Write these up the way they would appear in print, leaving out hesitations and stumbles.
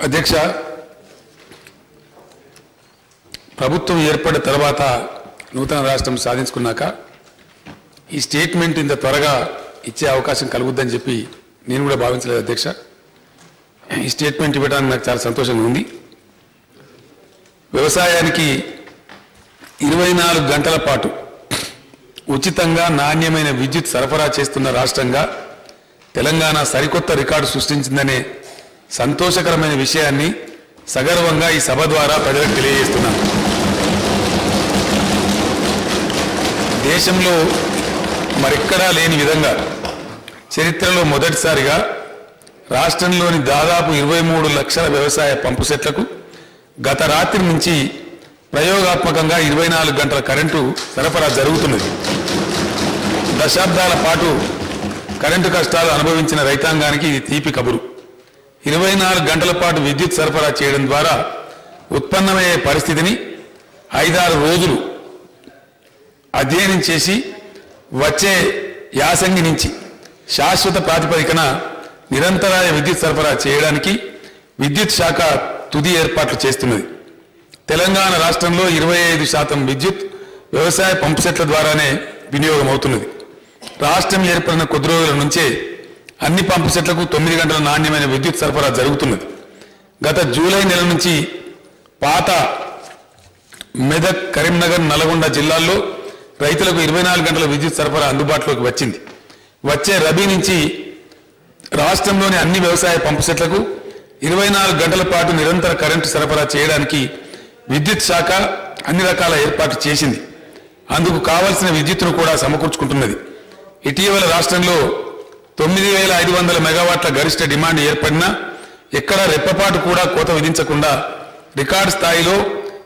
అధ్యక్ష, ప్రభుత్వం ఏర్పడిన తర్వాత నూతన రాష్ట్రం సాధించుకున్నాక ఈ స్టేట్మెంట్ ఇంత త్వరగా ఇచ్చే అవకాశం కలుగుద్దని చెప్పి నేను కూడా భావించలేదు అధ్యక్ష. ఈ స్టేట్మెంట్ ఇవ్వడానికి నాకు చాలా సంతోషంగా ఉంది. వ్యవసాయానికి 24 గంటల పాటు ఉచితంగా నాణ్యమైన విద్యుత్ సరఫరా చేస్తున్న రాష్ట్రంగా తెలంగాణ సరికొత్త రికార్డు సృష్టించిందనే సంతోషకరమైన విషయాన్ని సగర్వంగా ఈ సభ ద్వారా ప్రజలకు తెలియజేస్తున్నాను. దేశంలో మరెక్కడా లేని విధంగా చరిత్రలో మొదటిసారిగా రాష్ట్రంలోని దాదాపు 23 లక్షల వ్యవసాయ పంపు సెట్లకు గత రాత్రి నుంచి ప్రయోగాత్మకంగా 24 గంటల కరెంటు సరఫరా జరుగుతున్నది. దశాబ్దాల పాటు కరెంటు కష్టాలు అనుభవించిన రైతాంగానికి ఇది తీపి కబురు. 24 గంటల పాటు విద్యుత్ సరఫరా చేయడం ద్వారా ఉత్పన్నమయ్యే పరిస్థితిని 5-6 రోజులు అధ్యయనం చేసి వచ్చే యాసంగి నుంచి శాశ్వత ప్రాతిపదికన నిరంతరాయ విద్యుత్ సరఫరా చేయడానికి విద్యుత్ శాఖ తుది ఏర్పాట్లు చేస్తున్నది. తెలంగాణ రాష్ట్రంలో 25% విద్యుత్ వ్యవసాయ పంపు సెట్ల ద్వారానే వినియోగం అవుతున్నది. రాష్ట్రం ఏర్పడిన కొద్ది రోజుల నుంచే అన్ని పంపు సెట్లకు 9 గంటల నాణ్యమైన విద్యుత్ సరఫరా జరుగుతున్నది. గత జూలై నెల నుంచి పాత మెదక్, కరీంనగర్, నల్గొండ జిల్లాల్లో రైతులకు 24 గంటల విద్యుత్ సరఫరా అందుబాటులోకి వచ్చింది. వచ్చే రబీ నుంచి రాష్ట్రంలోని అన్ని వ్యవసాయ పంపు సెట్లకు 24 గంటల పాటు నిరంతర కరెంటు సరఫరా చేయడానికి విద్యుత్ శాఖ అన్ని రకాల ఏర్పాట్లు చేసింది. అందుకు కావలసిన విద్యుత్తును కూడా సమకూర్చుకుంటున్నది. ఇటీవల రాష్ట్రంలో 9500 మెగావాట్ల గరిష్ట డిమాండ్ ఏర్పడినా ఎక్కడా రెప్పపాటు కూడా కోత విధించకుండా రికార్డు స్థాయిలో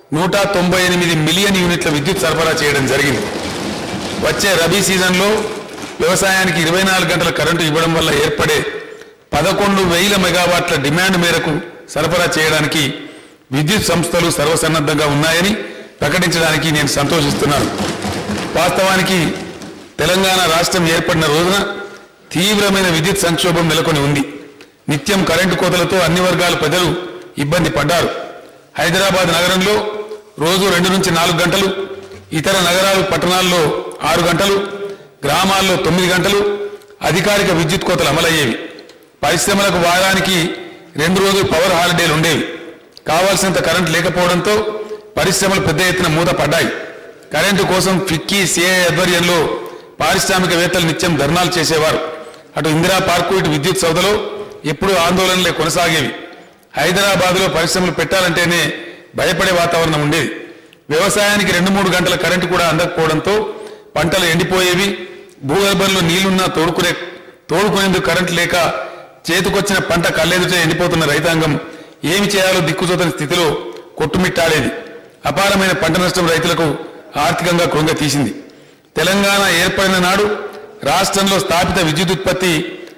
198 మిలియన్ యూనిట్ల విద్యుత్ సరఫరా చేయడం జరిగింది. వచ్చే రబీ సీజన్లో వ్యవసాయానికి 24 గంటల కరెంటు ఇవ్వడం వల్ల ఏర్పడే 11,000 మెగావాట్ల డిమాండ్ మేరకు సరఫరా చేయడానికి విద్యుత్ సంస్థలు సర్వసన్నద్ధంగా ఉన్నాయని ప్రకటించడానికి నేను సంతోషిస్తున్నాను. వాస్తవానికి తెలంగాణ రాష్ట్రం ఏర్పడిన రోజున తీవ్రమైన విద్యుత్ సంక్షోభం నెలకొని ఉంది. నిత్యం కరెంటు కోతలతో అన్ని వర్గాల ప్రజలు ఇబ్బంది పడ్డారు. హైదరాబాద్ నగరంలో రోజు 2 నుంచి 4 గంటలు, ఇతర నగరాలు పట్టణాల్లో 6 గంటలు, గ్రామాల్లో 9 గంటలు అధికారిక విద్యుత్ కోతలు అమలయ్యేవి. పరిశ్రమలకు వారానికి 2 రోజులు పవర్ హాలిడేలు ఉండేవి. కావాల్సినంత కరెంటు లేకపోవడంతో పరిశ్రమలు పెద్ద ఎత్తున మూతపడ్డాయి. కరెంటు కోసం ఫిక్కీ, సిఐ ఆధ్వర్యంలో పారిశ్రామికవేత్తలు నిత్యం ధర్నాలు చేసేవారు. అటు ఇందిరా పార్కు, ఇటు విద్యుత్ సౌధలో ఎప్పుడూ ఆందోళనలే కొనసాగేవి. హైదరాబాద్లో పరిశ్రమలు పెట్టాలంటేనే భయపడే వాతావరణం ఉండేది. వ్యవసాయానికి 2-3 గంటల కరెంటు కూడా అందకపోవడంతో పంటలు ఎండిపోయేవి. భూగర్భంలో నీళ్లున్నా తోడుకునేందుకు కరెంటు లేక చేతికొచ్చిన పంట కళ్ళెదుటే ఎండిపోతున్న రైతాంగం ఏమి చేయాలో దిక్కుచోతని స్థితిలో కొట్టుమిట్టాడేది. అపారమైన పంట నష్టం రైతులకు ఆర్థికంగా కృంగ తీసింది. తెలంగాణ ఏర్పడిన నాడు రాష్ట్రంలో స్థాపిత విద్యుత్ ఉత్పత్తి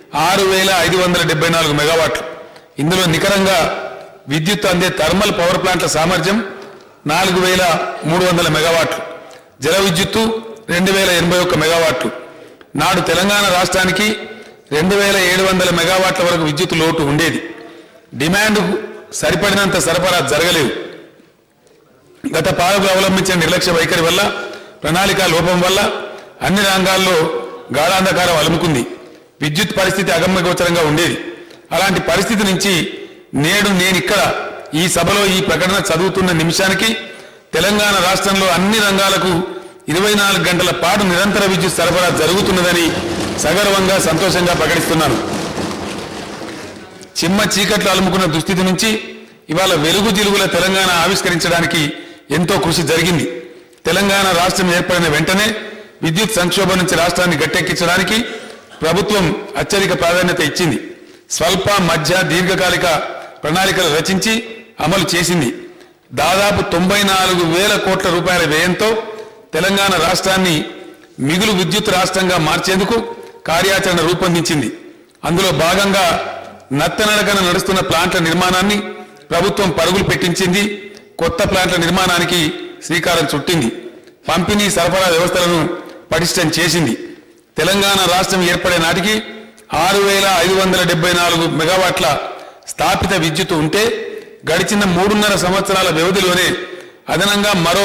6,574 మెగావాట్లు. ఇందులో నికరంగా విద్యుత్ అందే థర్మల్ పవర్ ప్లాంట్ల సామర్థ్యం 4,300 మెగావాట్లు, జల విద్యుత్తు 2,081 మెగావాట్లు. నాడు తెలంగాణ రాష్ట్రానికి 2,700 మెగావాట్ల వరకు విద్యుత్ లోటు ఉండేది. డిమాండ్ సరిపడినంత సరఫరా జరగలేదు. గత పాలకులు అవలంబించిన నిర్లక్ష్య వైఖరి వల్ల, ప్రణాళిక లోపం వల్ల అన్ని రంగాల్లో గాఢాంధకారం అలుముకుంది. విద్యుత్ పరిస్థితి అగమ్యగోచరంగా ఉండేది. అలాంటి పరిస్థితి నుంచి నేడు నేనిక్కడ ఈ సభలో ఈ ప్రకటన చదువుతున్న నిమిషానికి తెలంగాణ రాష్ట్రంలో అన్ని రంగాలకు 24 గంటల పాటు నిరంతర విద్యుత్ సరఫరా జరుగుతున్నదని సగర్వంగా సంతోషంగా ప్రకటిస్తున్నాను. చిమ్మ చీకట్లు అలుముకున్న దుస్థితి నుంచి ఇవాళ వెలుగు జిలుగుల తెలంగాణ ఆవిష్కరించడానికి ఎంతో కృషి జరిగింది. తెలంగాణ రాష్ట్రం ఏర్పడిన వెంటనే విద్యుత్ సంక్షోభం నుంచి రాష్ట్రాన్ని గట్టెక్కించడానికి ప్రభుత్వం అత్యధిక ప్రాధాన్యత ఇచ్చింది. స్వల్ప, మధ్య, దీర్ఘకాలిక ప్రణాళికలు రచించి అమలు చేసింది. దాదాపు 94,000 కోట్ల రూపాయల వ్యయంతో తెలంగాణ రాష్ట్రాన్ని మిగులు విద్యుత్ రాష్ట్రంగా మార్చేందుకు కార్యాచరణ రూపొందించింది. అందులో భాగంగా నత్తనడకన నడుస్తున్న ప్లాంట్ల నిర్మాణాన్ని ప్రభుత్వం పరుగులు పెట్టించింది. కొత్త ప్లాంట్ల నిర్మాణానికి శ్రీకారం చుట్టింది. పంపిణీ, సరఫరా వ్యవస్థలను పటిష్టం చేసింది. తెలంగాణ రాష్ట్రం ఏర్పడే నాటికి 6,574 మెగావాట్ల స్థాపిత విద్యుత్ ఉంటే గడిచిన 3.5 సంవత్సరాల వ్యవధిలోనే అదనంగా మరో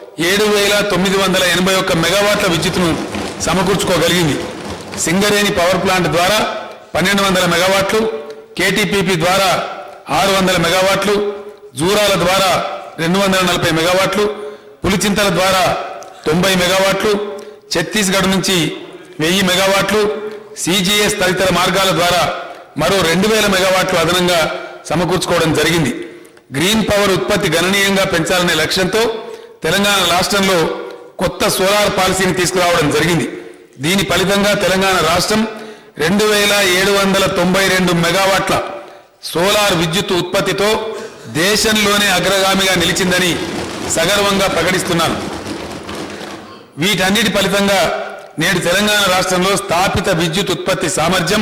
7,981 మెగావాట్ల విద్యుత్తును సమకూర్చుకోగలిగింది. సింగరేణి పవర్ ప్లాంట్ ద్వారా 1,200 మెగావాట్లు, కేటీపీపీ ద్వారా 600 మెగావాట్లు, జూరాల ద్వారా 240 మెగావాట్లు, పులిచింతల ద్వారా 90 మెగావాట్లు, ఛత్తీస్గఢ్ నుంచి 1000 మెగావాట్లు, సిజిఎస్ తదితర మార్గాల ద్వారా మరో 2000 మెగావాట్లు అదనంగా సమకూర్చుకోవడం జరిగింది. గ్రీన్ పవర్ ఉత్పత్తి గణనీయంగా పెంచాలనే లక్ష్యంతో తెలంగాణ రాష్ట్రంలో కొత్త సోలార్ పాలసీని తీసుకురావడం జరిగింది. దీని ఫలితంగా తెలంగాణ రాష్ట్రం 2,792 మెగావాట్ల సోలార్ విద్యుత్ ఉత్పత్తితో దేశంలోనే అగ్రగామిగా నిలిచిందని సగర్వంగా ప్రకటిస్తున్నాను. వీటన్నిటి ఫలితంగా నేడు తెలంగాణ రాష్ట్రంలో స్థాపిత విద్యుత్ ఉత్పత్తి సామర్థ్యం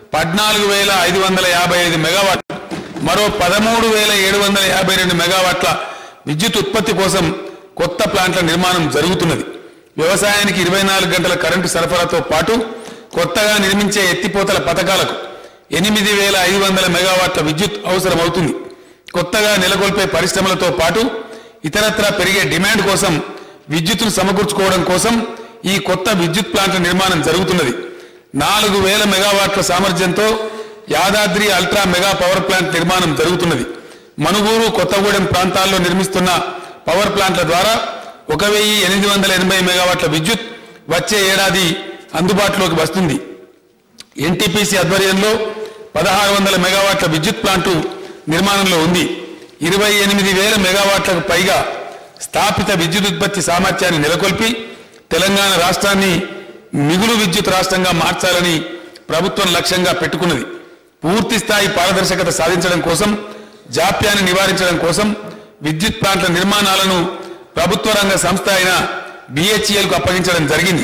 14,555 మెగావాట్లు, మరో 13,752 మెగావాట్ల విద్యుత్ ఉత్పత్తి కోసం కొత్త ప్లాంట్ల నిర్మాణం జరుగుతున్నది. వ్యవసాయానికి 24 గంటల కరెంటు సరఫరాతో పాటు కొత్తగా నిర్మించే ఎత్తిపోతల పథకాలకు 8,500 మెగావాట్ల విద్యుత్ అవసరమవుతుంది. కొత్తగా నెలకొల్పే పరిశ్రమలతో పాటు ఇతరత్రా పెరిగే డిమాండ్ కోసం విద్యుత్తును సమకూర్చుకోవడం కోసం ఈ కొత్త విద్యుత్ ప్లాంట్ల నిర్మాణం జరుగుతున్నది. 4,000 మెగావాట్ల సామర్థ్యంతో Yadadri ultra mega power plant నిర్మాణం జరుగుతున్నది. మనుగూరు, కొత్తగూడెం ప్రాంతాల్లో నిర్మిస్తున్న పవర్ ప్లాంట్ల ద్వారా 1,880 మెగావాట్ల విద్యుత్ వచ్చే ఏడాది అందుబాటులోకి వస్తుంది. ఎన్టీపీసీ ఆధ్వర్యంలో 1,600 మెగావాట్ల విద్యుత్ ప్లాంటు నిర్మాణంలో ఉంది. 28,000 మెగావాట్లకు పైగా స్థాపిత విద్యుత్ ఉత్పత్తి సామర్థ్యాన్ని నెలకొల్పి తెలంగాణ రాష్ట్రాన్ని మిగులు విద్యుత్ రాష్ట్రంగా మార్చాలని ప్రభుత్వం లక్ష్యంగా పెట్టుకున్నది. పూర్తి స్థాయి పారదర్శకత సాధించడం కోసం, జాప్యాన్ని నివారించడం కోసం విద్యుత్ ప్లాంట్ల నిర్మాణాలను ప్రభుత్వ రంగ సంస్థ అయిన BHELకు అప్పగించడం జరిగింది.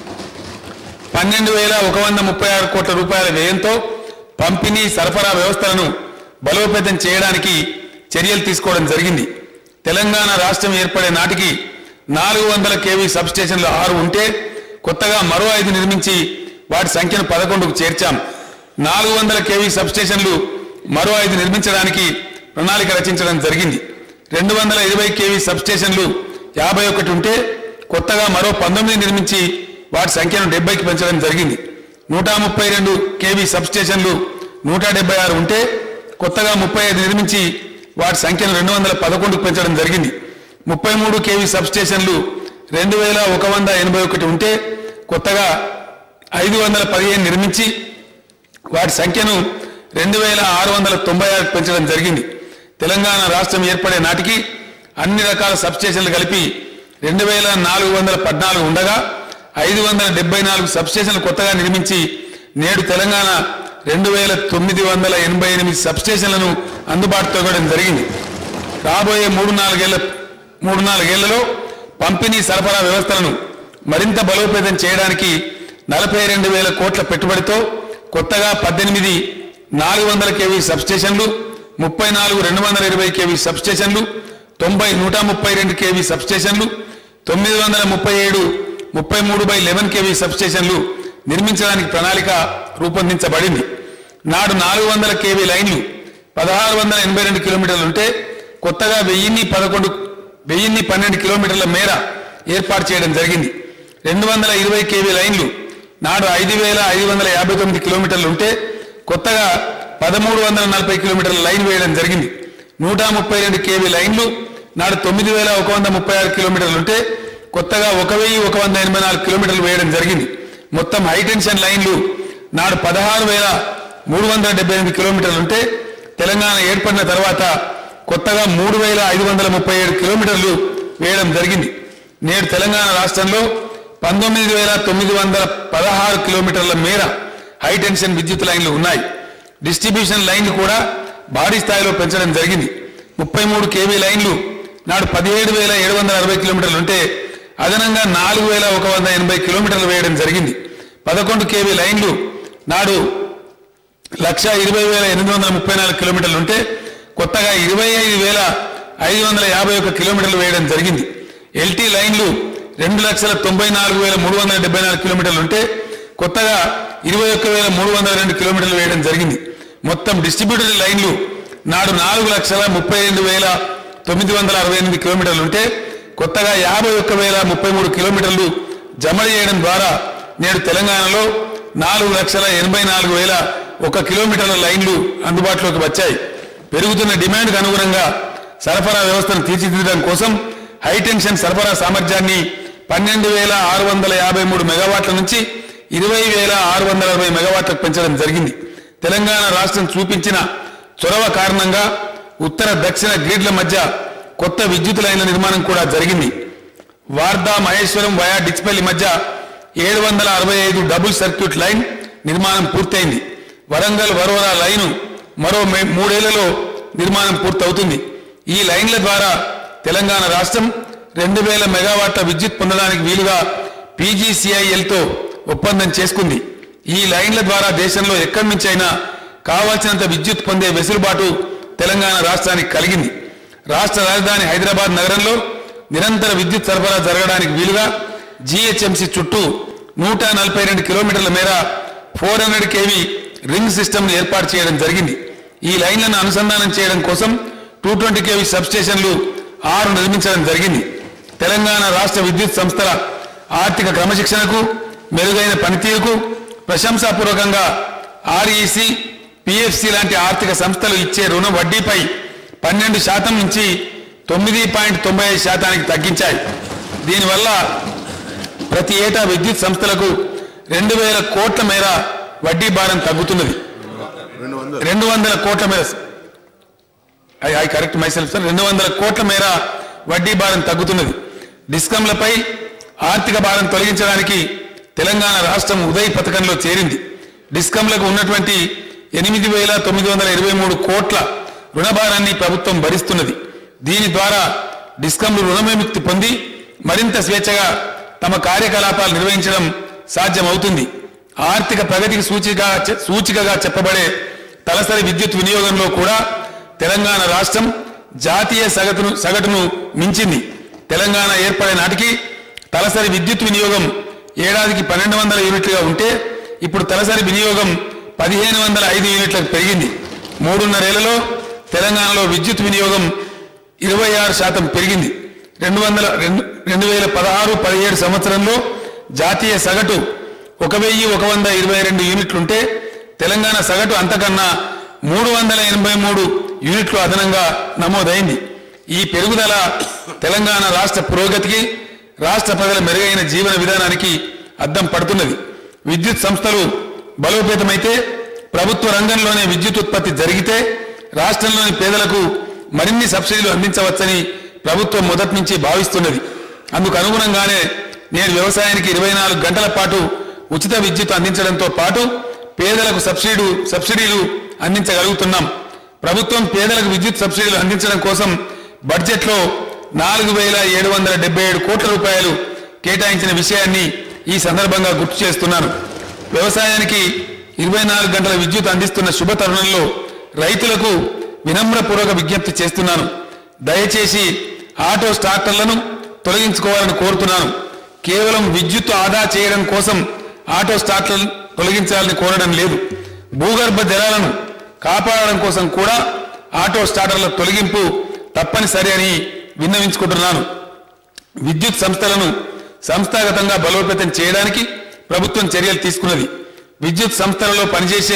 12,136 కోట్ల రూపాయల వ్యయంతో పంపిణీ, సరఫరా వ్యవస్థలను బలోపేతం చేయడానికి చర్యలు తీసుకోవడం జరిగింది. తెలంగాణ రాష్ట్రం ఏర్పడే నాటికి 400 kV సబ్ స్టేషన్లు 6 ఉంటే కొత్తగా మరో 5 నిర్మించి వాటి సంఖ్యను 11కు చేర్చాం. 400 kV సబ్ స్టేషన్లు మరో 5 నిర్మించడానికి ప్రణాళిక రచించడం జరిగింది. 220 kV సబ్ స్టేషన్లు 51 ఉంటే కొత్తగా మరో 19 నిర్మించి వాటి సంఖ్యను 70కి పెంచడం జరిగింది. 132 kV సబ్ స్టేషన్లు 176 ఉంటే కొత్తగా 35 నిర్మించి వాటి సంఖ్యను 211కు పెంచడం జరిగింది. 33 kV సబ్ స్టేషన్లు 2,181 ఉంటే కొత్తగా 515 నిర్మించి వాటి సంఖ్యను 2,696 పెంచడం జరిగింది. తెలంగాణ రాష్ట్రం ఏర్పడే నాటికి అన్ని రకాల సబ్ స్టేషన్లు కలిపి 2,414 ఉండగా 574 సబ్ స్టేషన్లు కొత్తగా నిర్మించి నేడు తెలంగాణ 2,988 సబ్ స్టేషన్లను అందుబాటులో ఇవ్వడం జరిగింది. రాబోయే 3-4 ఏళ్లలో పంపిణీ, సరఫరా వ్యవస్థలను మరింత బలోపేతం చేయడానికి 42,000 కోట్ల పెట్టుబడితో కొత్తగా 18 400 kV సబ్ స్టేషన్లు, 34 220 kV సబ్ స్టేషన్లు, 90 132 kV సబ్ స్టేషన్లు, 937 33/11 kV సబ్ స్టేషన్లు నిర్మించడానికి ప్రణాళిక రూపొందించబడింది. నాడు 400 kV లైన్లు 1,682 కిలోమీటర్లు ఉంటే కొత్తగా 1,012 కిలోమీటర్ల మేర ఏర్పాటు చేయడం జరిగింది. 220 kV లైన్లు నాడు 5,559 కిలోమీటర్లు ఉంటే కొత్తగా 1,340 కిలోమీటర్ల లైన్ వేయడం జరిగింది. 132 kV లైన్లు నాడు 9,136 కిలోమీటర్లు ఉంటే కొత్తగా 1,184 కిలోమీటర్లు వేయడం జరిగింది. మొత్తం హైటెన్షన్ లైన్లు నాడు 16,378 కిలోమీటర్లు ఉంటే తెలంగాణ ఏర్పడిన తర్వాత కొత్తగా 3,537 కిలోమీటర్లు వేయడం జరిగింది. నేడు తెలంగాణ రాష్ట్రంలో 19,916 కిలోమీటర్ల మేర హైటెన్షన్ విద్యుత్ లైన్లు ఉన్నాయి. డిస్ట్రిబ్యూషన్ లైన్లు కూడా భారీ స్థాయిలో పెంచడం జరిగింది. 33 kV లైన్లు నాడు 17,760 కిలోమీటర్లు ఉంటే అదనంగా 4,180 కిలోమీటర్లు వేయడం జరిగింది. 11 kV లైన్లు నాడు 1,20,834 కిలోమీటర్లు ఉంటే కొత్తగా 25,551 కిలోమీటర్లు వేయడం జరిగింది. ఎల్టీ లైన్లు 2,94,374 కిలోమీటర్లు ఉంటే కొత్తగా 21,302 కిలోమీటర్లు వేయడం జరిగింది. మొత్తం డిస్ట్రిబ్యూటరీ లైన్లు నాడు 4,32,968 కిలోమీటర్లు ఉంటే కొత్తగా 51,033 కిలోమీటర్లు జమ చేయడం ద్వారా నేడు తెలంగాణలో 4,84,001 కిలోమీటర్ల లైన్లు అందుబాటులోకి వచ్చాయి. పెరుగుతున్న డిమాండ్కు అనుగుణంగా సరఫరా వ్యవస్థను తీర్చిదిద్దడం కోసం హైటెన్షన్ సరఫరా సామర్థ్యాన్ని 12,653 మెగావాట్ల నుంచి 20,660 మెగావాట్లకు పెంచడం జరిగింది. తెలంగాణ రాష్ట్రం చూపించిన చొరవ కారణంగా ఉత్తర దక్షిణ గ్రిడ్ల మధ్య కొత్త విద్యుత్ లైన్ల నిర్మాణం కూడా జరిగింది. వార్దా మహేశ్వరం వయా డిచ్పల్లి మధ్య 765 డబుల్ సర్క్యూట్ లైన్ నిర్మాణం పూర్తయింది. వరంగల్ వరోరా లైను మరో 3 ఏళ్లలో నిర్మాణం పూర్తవుతుంది. ఈ లైన్ల ద్వారా తెలంగాణ రాష్ట్రం 2,000 మెగావాట్ల విద్యుత్ పొందడానికి వీలుగా PGCILతో ఒప్పందం చేసుకుంది. ఈ లైన్ల ద్వారా దేశంలో ఎక్కడి నుంచి అయినా కావాల్సినంత విద్యుత్ పొందే వెసులుబాటు తెలంగాణ రాష్ట్రానికి కలిగింది. రాష్ట్ర రాజధాని హైదరాబాద్ నగరంలో నిరంతర విద్యుత్ సరఫరా జరగడానికి వీలుగా GHMC చుట్టూ 142 కిలోమీటర్ల మేర 400 kV రింగ్ సిస్టమ్ ఏర్పాటు చేయడం జరిగింది. ఈ లైన్లను అనుసంధానం చేయడం కోసం 220 kV సబ్స్టేషన్లు 6 నిర్మించడం జరిగింది. తెలంగాణ రాష్ట్ర విద్యుత్ సంస్థల ఆర్థిక క్రమశిక్షణకు మెరుగైన పనితీరుకు ప్రశంసాపూర్వకంగా REC, PFC లాంటి ఆర్థిక సంస్థలు ఇచ్చే రుణ వడ్డీపై 12% నుంచి 9.95% తగ్గించాయి. దీనివల్ల ప్రతి ఏటా విద్యుత్ సంస్థలకు 2,000 కోట్ల మేర వడ్డీ భారం తగ్గుతున్నది. 200 కోట్ల మేర ఐ కరెక్ట్ మైసెల్ఫ్ సార్ 200 కోట్ల మేర వడ్డీ భారం తగ్గుతున్నది. డిస్కంలపై ఆర్థిక భారం తొలగించడానికి తెలంగాణ రాష్ట్రం ఉదయ్ పథకంలో చేరింది. డిస్కంలకు ఉన్నటువంటి 8,923 కోట్ల రుణభారాన్ని ప్రభుత్వం భరిస్తున్నది. దీని ద్వారా డిస్కంలు రుణవిముక్తి పొంది మరింత స్వేచ్ఛగా తమ కార్యకలాపాలు నిర్వహించడం సాధ్యమవుతుంది. ఆర్థిక ప్రగతికి సూచికగా చెప్పబడే తలసరి విద్యుత్ వినియోగంలో కూడా తెలంగాణ రాష్ట్రం జాతీయ సగటును మించింది. తెలంగాణ ఏర్పడే నాటికి తలసరి విద్యుత్ వినియోగం ఏడాదికి 1,200 యూనిట్లుగా ఉంటే ఇప్పుడు తలసరి వినియోగం 1,505 యూనిట్లకు పెరిగింది. 3.5 ఏళ్లలో తెలంగాణలో విద్యుత్ వినియోగం 26% పెరిగింది. 2016-17 సంవత్సరంలో జాతీయ సగటు 1,122 యూనిట్లుంటే తెలంగాణ సగటు అంతకన్నా 383 యూనిట్లు అదనంగా నమోదైంది. ఈ పెరుగుదల తెలంగాణ రాష్ట్ర పురోగతికి, రాష్ట్ర ప్రజల మెరుగైన జీవన విధానానికి అద్దం పడుతున్నది. విద్యుత్ సంస్థలు బలోపేతమైతే, ప్రభుత్వ రంగంలోనే విద్యుత్ ఉత్పత్తి జరిగితే రాష్ట్రంలోని పేదలకు మరిన్ని సబ్సిడీలు అందించవచ్చని ప్రభుత్వం మొదటి నుంచి భావిస్తున్నది. అందుకు అనుగుణంగానే నేడు వ్యవసాయానికి 24 గంటల పాటు ఉచిత విద్యుత్ అందించడంతో పాటు పేదలకు సబ్సిడీలు అందించగలుగుతున్నాం. ప్రభుత్వం పేదలకు విద్యుత్ సబ్సిడీలు అందించడం కోసం బడ్జెట్లో 4,777 కోట్ల రూపాయలు కేటాయించిన విషయాన్ని ఈ సందర్భంగా గుర్తు చేస్తున్నాను. వ్యవసాయానికి 24 గంటల విద్యుత్ అందిస్తున్న శుభ తరుణంలో రైతులకు వినమ్రపూర్వక విజ్ఞప్తి చేస్తున్నాను. దయచేసి ఆటో స్టార్టర్లను తొలగించుకోవాలని కోరుతున్నాను. కేవలం విద్యుత్ ఆదా చేయడం కోసం ఆటో స్టార్టర్లను తొలగించాలని కోరడం లేదు. భూగర్భ జలాలను కాపాడడం కోసం కూడా ఆటో స్టార్టర్ల తొలగింపు తప్పనిసరి అని విన్నవించుకుంటున్నాను. విద్యుత్ సంస్థలను సంస్థాగతంగా బలోపేతం చేయడానికి ప్రభుత్వం చర్యలు తీసుకున్నది. విద్యుత్ సంస్థలలో పనిచేసే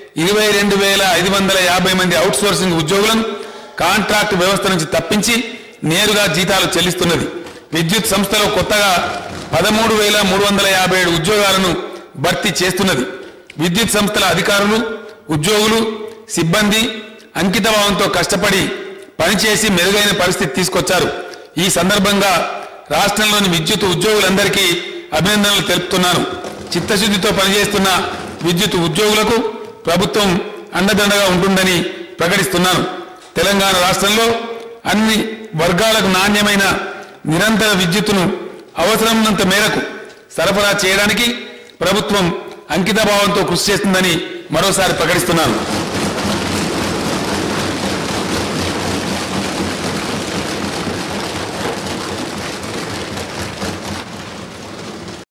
22,550 మంది అవుట్సోర్సింగ్ ఉద్యోగులను కాంట్రాక్ట్ వ్యవస్థ నుంచి తప్పించి నేరుగా జీతాలు చెల్లిస్తున్నది. విద్యుత్ సంస్థలో కొత్తగా 13,357 ఉద్యోగాలను భర్తీ చేస్తున్నది. విద్యుత్ సంస్థల అధికారులు, ఉద్యోగులు, సిబ్బంది అంకితభావంతో కష్టపడి పనిచేసి మెరుగైన పరిస్థితి తీసుకొచ్చారు. ఈ సందర్భంగా రాష్ట్రంలోని విద్యుత్ ఉద్యోగులందరికీ అభినందనలు తెలుపుతున్నాను. చిత్తశుద్ధితో పనిచేస్తున్న విద్యుత్ ఉద్యోగులకు ప్రభుత్వం అండదండగా ఉంటుందని ప్రకటిస్తున్నాను. తెలంగాణ రాష్ట్రంలో అన్ని వర్గాలకు నాణ్యమైన నిరంతర విద్యుత్తును అవసరమైనంత మేరకు సరఫరా చేయడానికి ప్రభుత్వం అంకితభావంతో కృషి చేస్తుందని మరోసారి ప్రకటిస్తున్నాను.